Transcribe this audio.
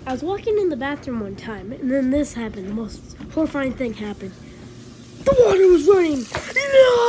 I was walking in the bathroom one time, and then this happened. The most horrifying thing happened. The water was running. No!